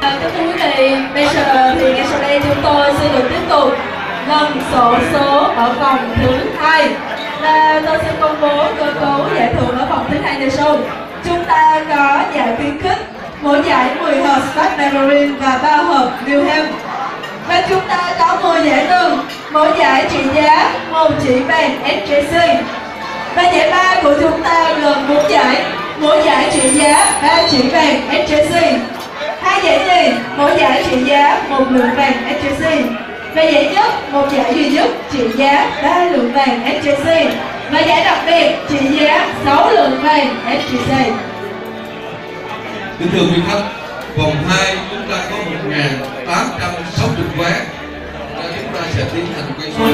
Kính thưa quý vị, bây giờ thì ngay sau đây chúng tôi sẽ được tiếp tục lần xổ số ở vòng thứ 2. Và tôi xin công bố cơ cấu giải thưởng ở vòng thứ 2 như sau. Chúng ta có giải khuyến khích, mỗi giải 10 hộp Start Memory và 3 hộp Wilhelm. Và chúng ta có 10 giải tương, mỗi giải trị giá 1 chỉ vàng SJC. Và giải ba của chúng ta gồm 4 giải, mỗi giải trị giá 3 chỉ vàng SJC. 2 giải nhì, mỗi giải trị giá 1 lượng vàng SJC. Và giải nhất, một giải duy nhất trị giá 3 lượng vàng SJC. Và giải đặc biệt trị giá 6 lượng vàng SJC. Kính thưa quý khách, vòng 2 chúng ta có 1.860 vé. Chúng ta sẽ tiến hành quay số.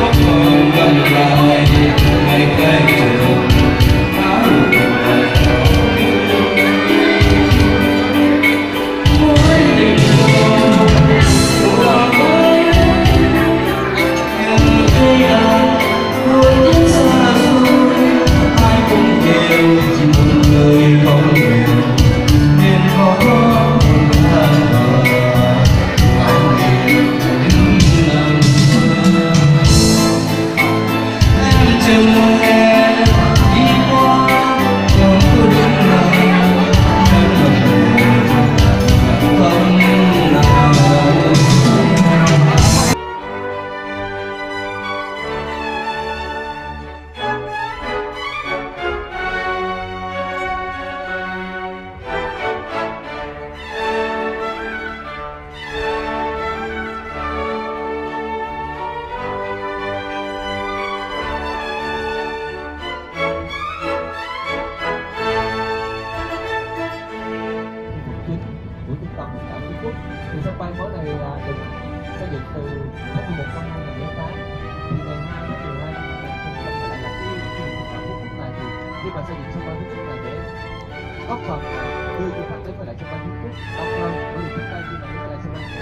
Thì sân bay mới này là được xây dựng từ tháng 11 năm 2008. Thì ngày 2 tháng 12 năm 2007 lại là cái Phú Quốc này, thì khi mà xây dựng sân bay Phú Quốc này để góp phần đưa du khách đến với lại sân bay Phú Quốc đông hơn, bởi vì trước đây khi mà đến với lại sân bay thì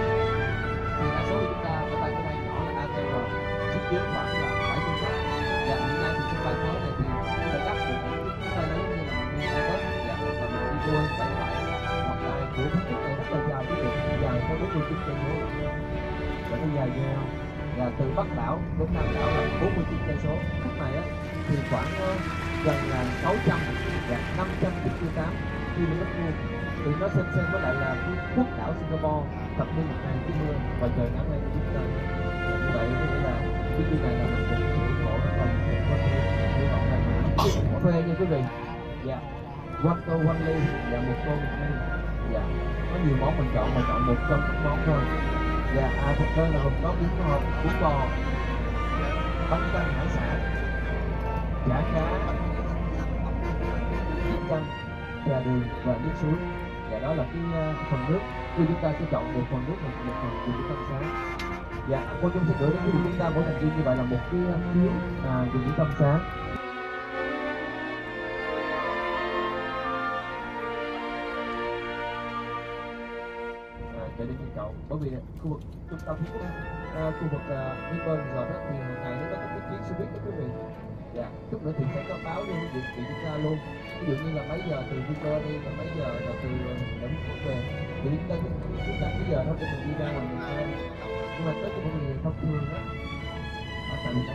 đa số chúng ta có bay cái bay nhỏ là ATR, sức chứa khoảng là 70 khách. Và hiện nay thì sân bay mới này thì đã đáp được những cái bay lớn như là Airbus và Boeing 777 hoặc là của Phú Quốc này rất là dài, cái đường dài có 49 cây số, và nó dài nhau, và từ Bắc đảo đến Nam đảo là 49 cây số. Khúc này á thì khoảng gần là 600 và 598 km vuông, thì nó xem với lại là cái quốc đảo Singapore thập niên 1990 và trời nắng lên chúng ta. Như vậy có nghĩa là cái chuyến này là mình cũng sự ủng hộ rất là nhiều quan hệ hy vọng rằng là thuê nha quý vị. Dạ, one tô one ly và một tô một ly. Dạ, có nhiều món mình chọn một trong các món thôi. Dạ, thực đơn là gồm có bún bò, bánh canh hải sản, chả cá, chiên canh, trà đường và nước suối. Dạ, đó là cái phần nước. Khi chúng ta sẽ chọn một phần nước hoặc một phần dùng để tâm sáng. Dạ, cô chung sẽ gửi đến quý vị chúng ta mỗi thành viên như vậy là một cái phiếu dùng để tâm sáng. Để đi cậu, bởi vì khu vực trung tâm Phú Quốc, khu vực Vinpearl Resort thì hàng ngày nó có cái chuyến xe buýt đó quý vị. Dạ, chút nữa thì sẽ có báo luôn việc chúng ta luôn. Ví dụ như là mấy giờ từ Vinpearl đi, là mấy giờ là từ Phú Quốc về, thì chúng ta cái giờ thôi để mình đi ra ngoài mình xem. Nhưng mà tới cái vấn đề thông thường đó, tại vì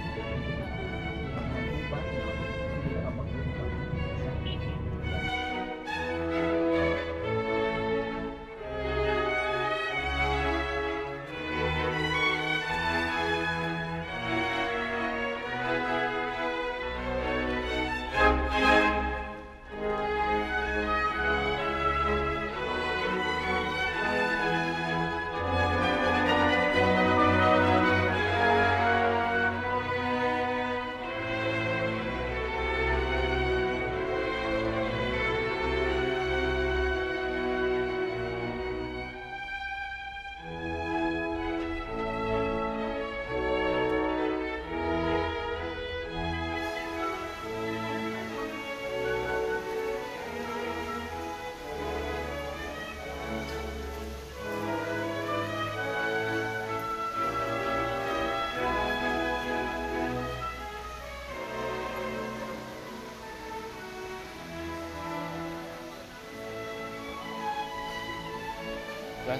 Vâng.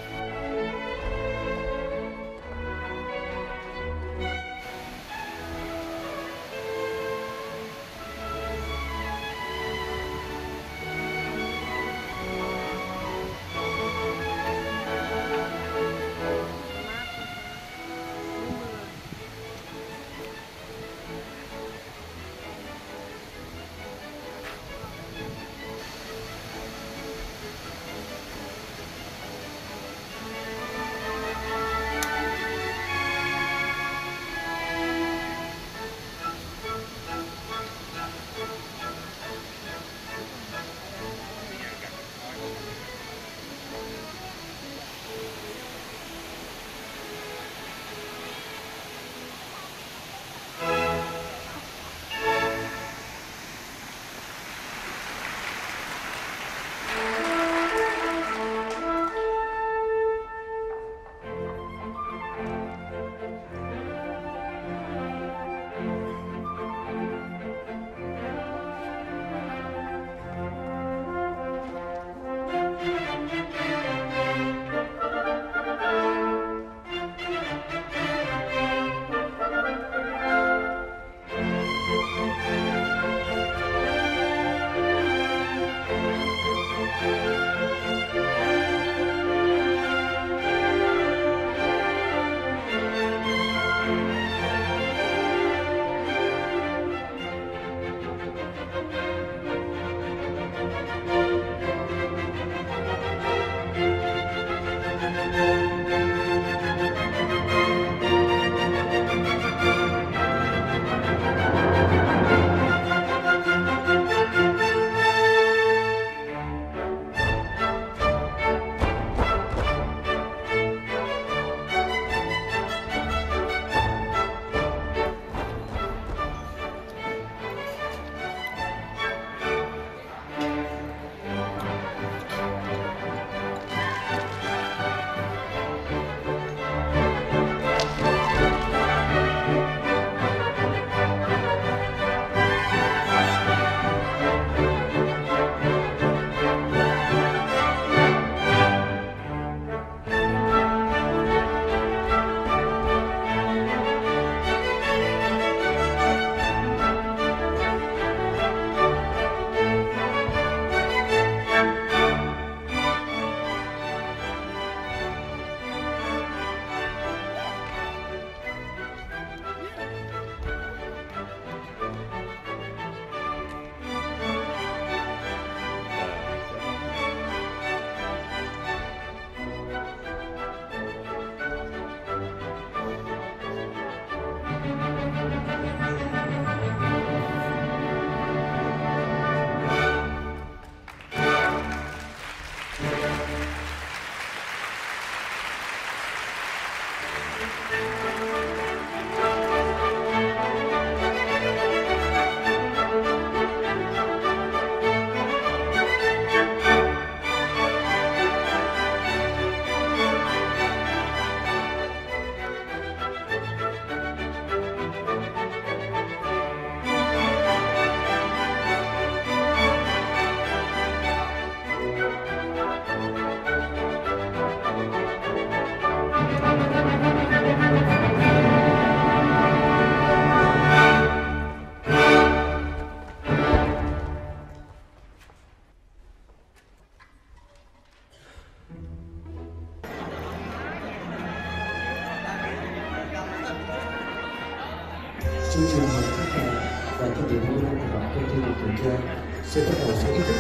Chương trình mời khách hàng và chương trình hôm nay của công ty Điện Trường Giang sẽ bắt đầu số ý thức.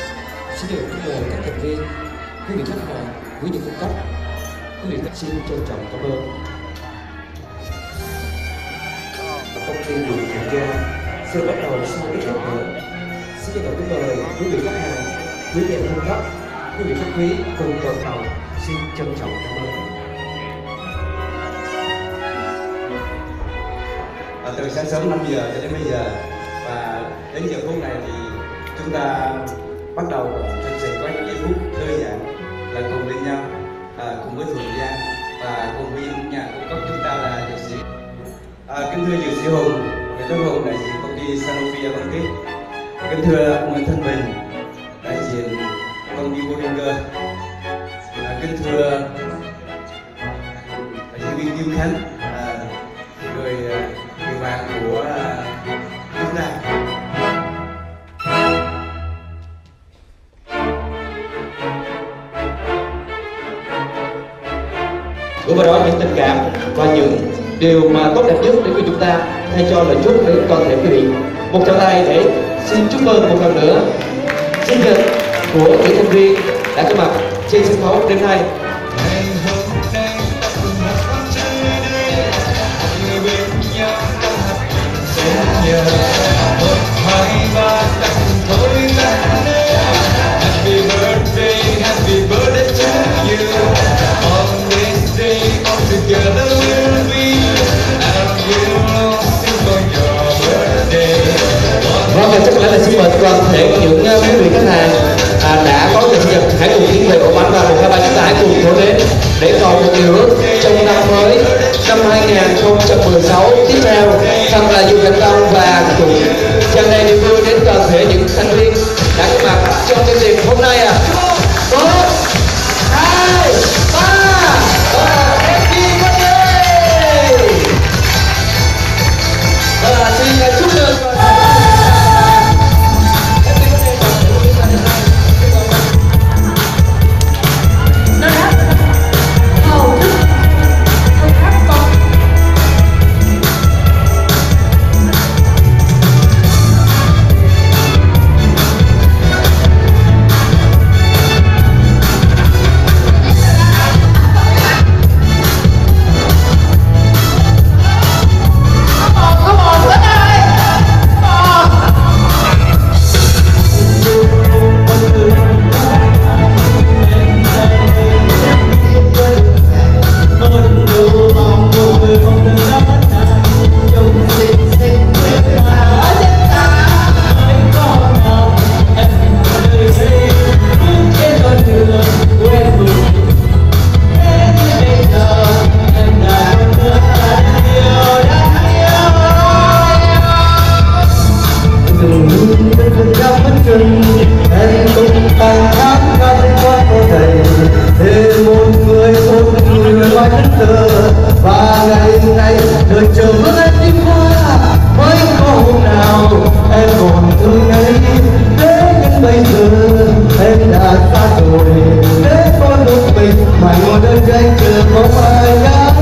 Xin được kính mời các thành viên, quý vị khách hàng, quý vị cung cấp, quý vị khách xin trân trọng cảm ơn. Công ty Điện Trường Giang sẽ bắt đầu sau ít phút nữa. Xin được kính mời quý vị khách hàng, quý vị cung cấp, quý vị khách quý cùng toàn tàu xin trân trọng cảm ơn. Từ sáng sớm 5 giờ cho đến bây giờ và đến giờ phút này thì chúng ta bắt đầu thực sự có những giây phút thư giãn là cùng bên nhau, cùng với Thuận Giang và cùng với nhà cung cấp chúng ta là dược sĩ. Kính thưa dược sĩ Hùng, người tôi Hùng đại diện công ty Sanofi Avantis. Kính thưa ông Nguyễn Thanh Bình, đại diện công ty Boehringer. Kính thưa Khánh, người bạn của chúng ta. Gửi vào đó những tình cảm và những điều mà tốt đẹp nhất đến với chúng ta, thay cho lời chúc đến toàn thể quý vị. Một tràng tay để xin chúc mừng một lần nữa sinh nhật của những thành viên đã có mặt trên sân khấu đêm nay. Happy birthday to you. On this day, all together we'll be, and we'll all sing for your birthday. Vâng, và chắc có lẽ là xin mời toàn thể những quý vị khách hàng đã có ngày sinh nhật hãy cùng tiến về ổ bánh và 1, 2, 3 chúng ta hãy cùng thổi đến để cầu một điều ước trong năm mới năm 2016 tiếp theo thật là nhiều thành công và hạnh phúc tràn đầy niềm vui đến toàn thể những thành viên đã có mặt trong chương trình hôm nay. 1, 2, 3 và happy birthday. Và xin chúc mừng và ngày ngày đời chờ bước em đi qua mới có hôm nào em còn thương ấy thế nhưng bây giờ em đã xa rồi thế có lúc mình phải ngồi đơn canh chờ có ai nhớ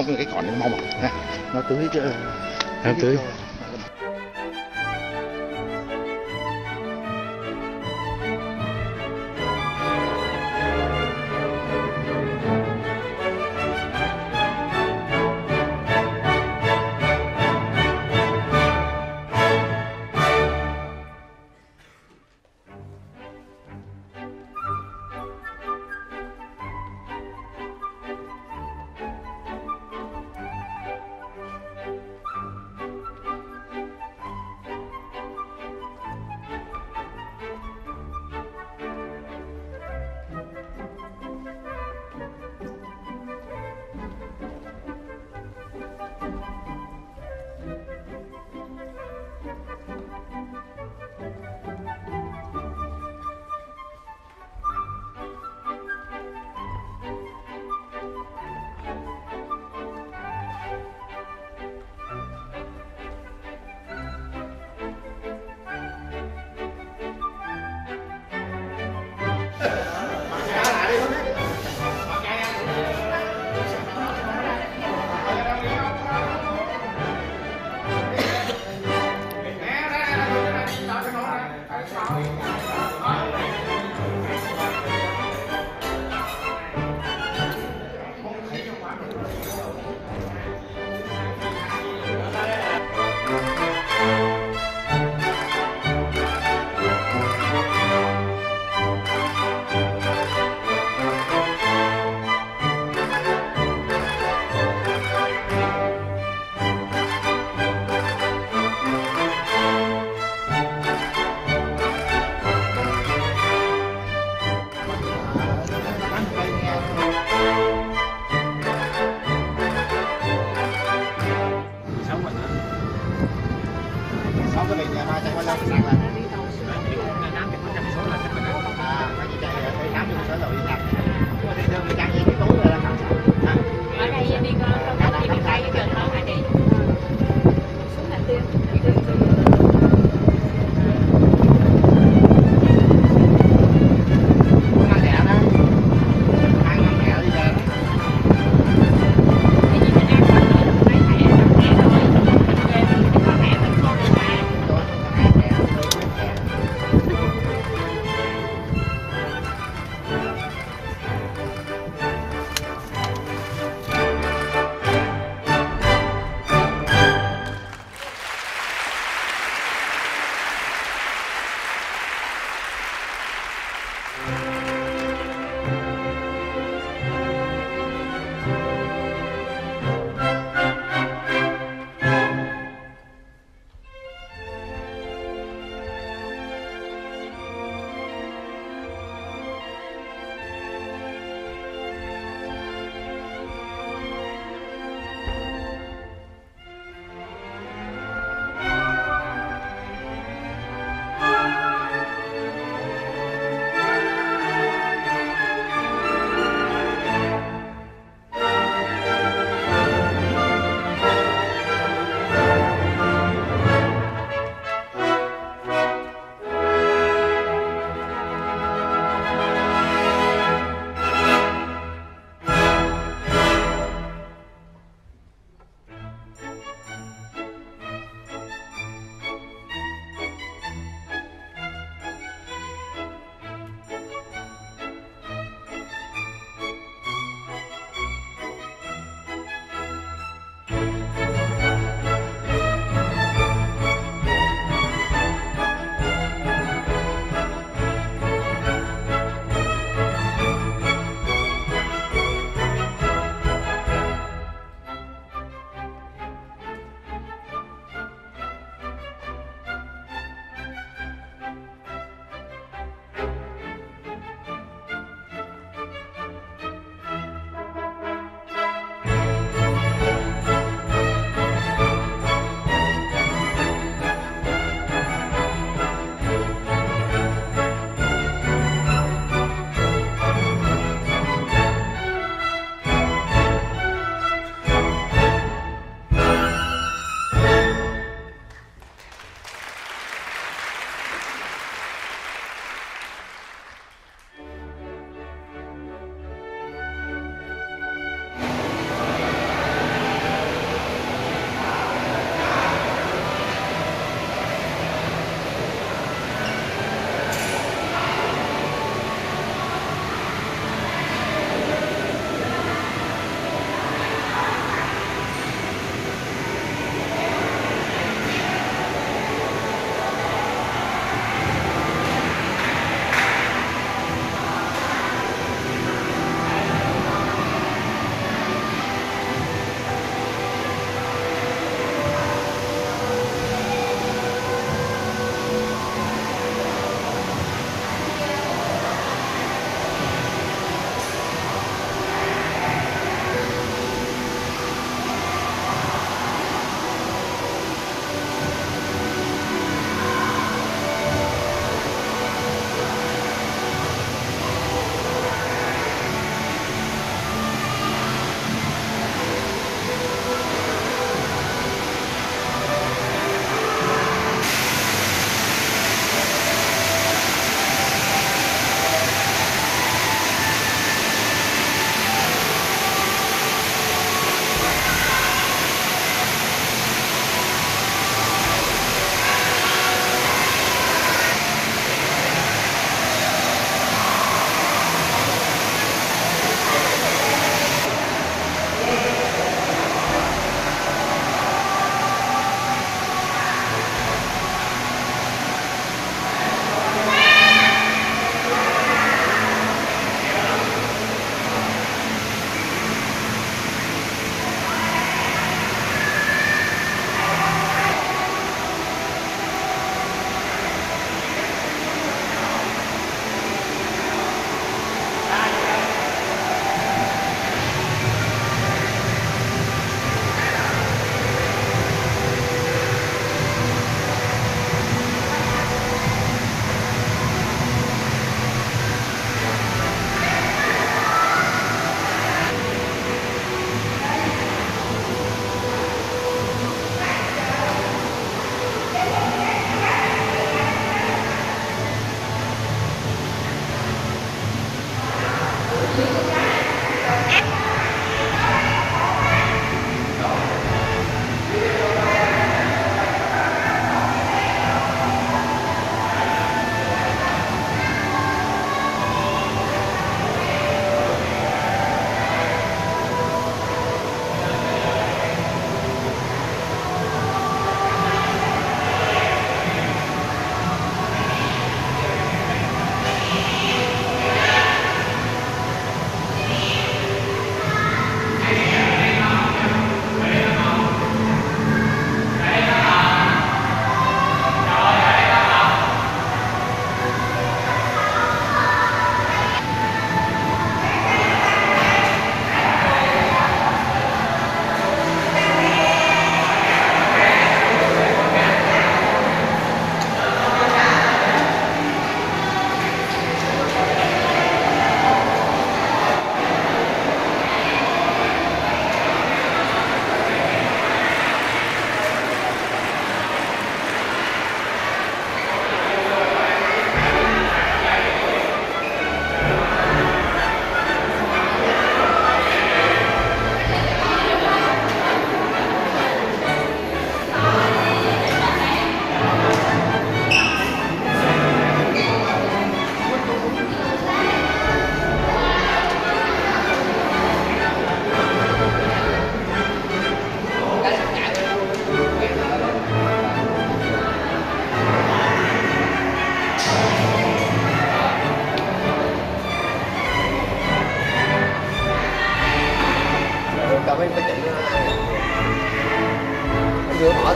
không cái cỏ này mau mọc nha, nó tưới chứ, nó tưới.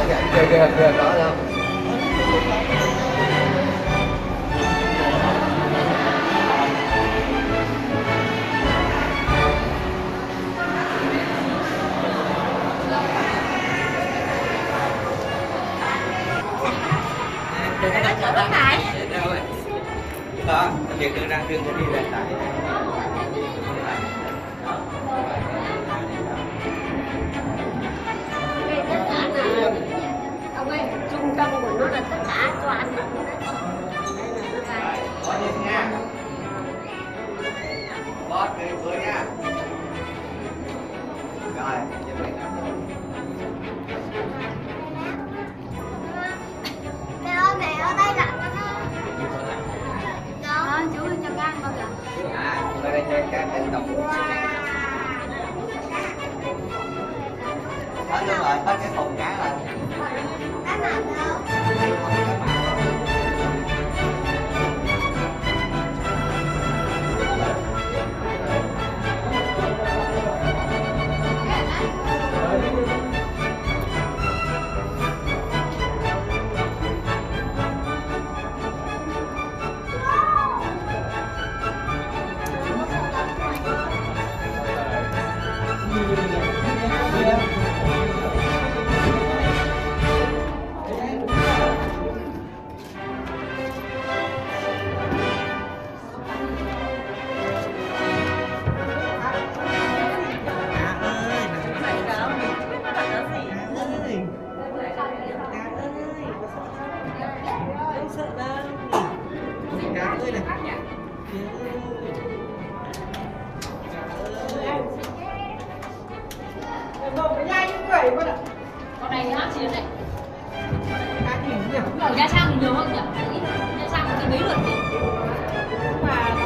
kìa có đâu. Đó, việc đưa ra đưa đi ra tại ông ơi, trung tâm của nó là tất cả toàn có đi nha. Boss đi vừa nha. Rồi, mẹ ở đây lạnh đó, chú ơi cho con bao giờ? ở đây chơi cá tiếp tục. Hết luôn rồi, hết cái thùng cá rồi. Cá mặn đâu? Con này hấp xíu này. Ở Nha Trang thì nhiều hơn nhỉ? Nha Trang thì mấy lượt nhỉ? Mà